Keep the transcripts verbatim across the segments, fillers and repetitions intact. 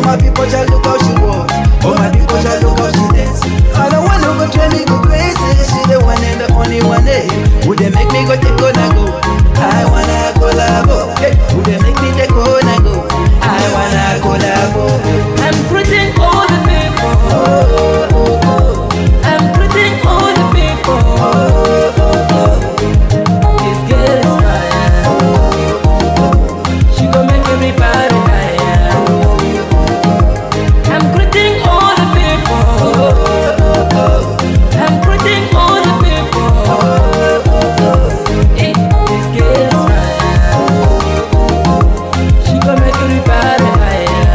my people shall look how she walk. Oh, my people shall look how she dance. I don't want no go try me go crazy. She the one and the only one, eh? Would they make me go take on and go? I wanna collabo. Hey, would they make me take on and go? I wanna collabo. I'm greeting all the people. Oh, oh, oh. I'm greeting all the people. Oh, oh, oh. This girl is fire. She gon' make everybody higher. I'm greeting all the people. I'm greeting all the people. Hey, this girl is fire. She gon' make everybody higher.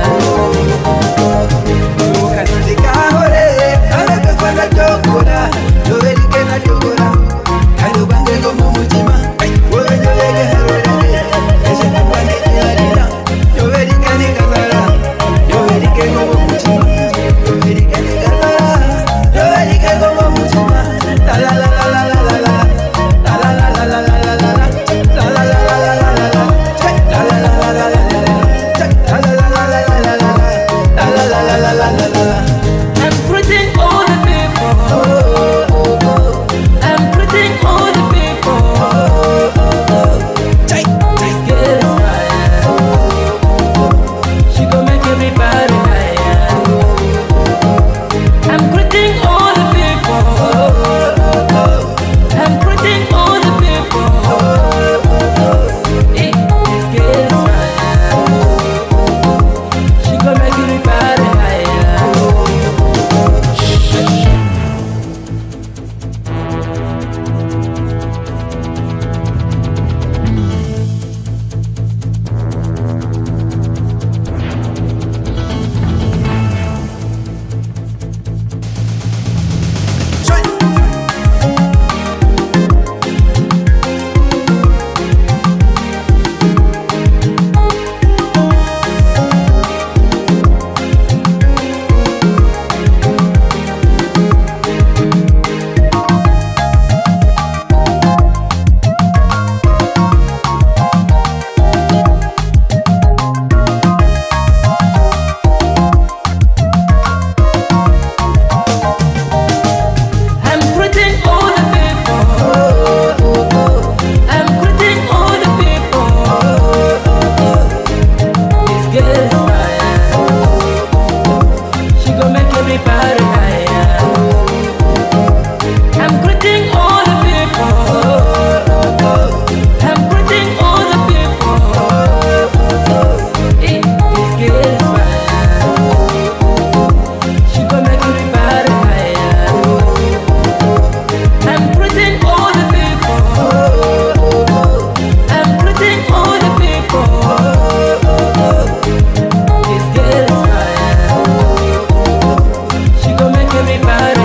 Everybody